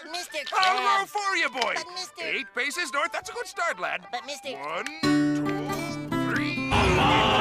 Mr. Krabs. I'll row for you, boy. But Mr. 8 paces north. That's a good start, lad. But Mr. 1, 2, 3.